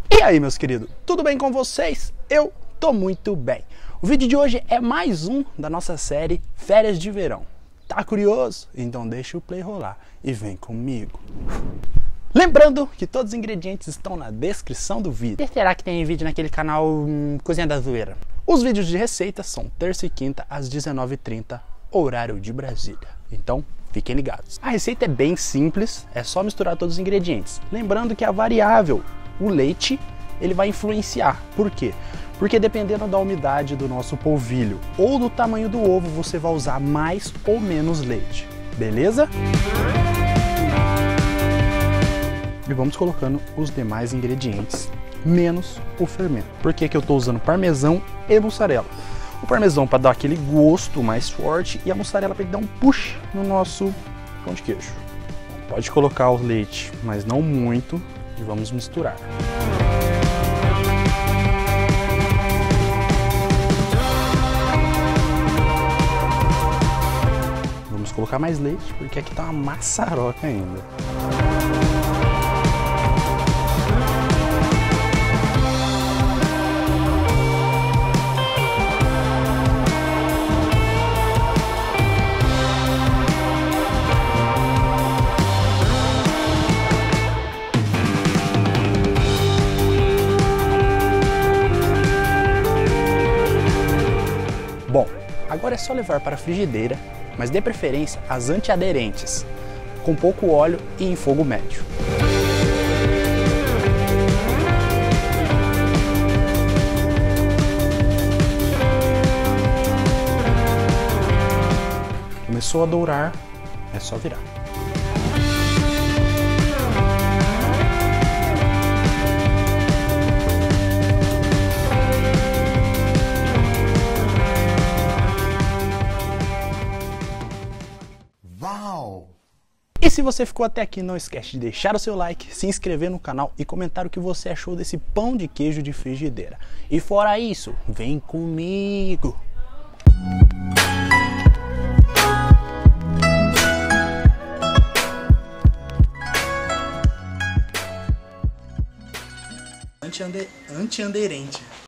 E aí, meus queridos, tudo bem com vocês? Eu tô muito bem. O vídeo de hoje é mais um da nossa série Férias de Verão. Tá curioso? Então deixa o play rolar e vem comigo. Lembrando que todos os ingredientes estão na descrição do vídeo. E será que tem vídeo naquele canal Cozinha da Zoeira? Os vídeos de receitas são terça e quinta às 19h30, horário de Brasília. Então, fiquem ligados. A receita é bem simples, é só misturar todos os ingredientes. Lembrando que a variável, o leite, ele vai influenciar. Por quê? Porque dependendo da umidade do nosso polvilho ou do tamanho do ovo, você vai usar mais ou menos leite. Beleza? E vamos colocando os demais ingredientes, menos o fermento. Por que que eu estou usando parmesão e mussarela? O parmesão para dar aquele gosto mais forte e a mussarela para dar um push no nosso pão de queijo. Pode colocar o leite, mas não muito, e vamos misturar. Vamos colocar mais leite, porque aqui tá uma maçaroca ainda. Bom, agora é só levar para a frigideira, mas dê preferência às antiaderentes, com pouco óleo e em fogo médio. Começou a dourar, é só virar. E se você ficou até aqui, não esquece de deixar o seu like, se inscrever no canal e comentar o que você achou desse pão de queijo de frigideira. E fora isso, vem comigo! Antiaderente.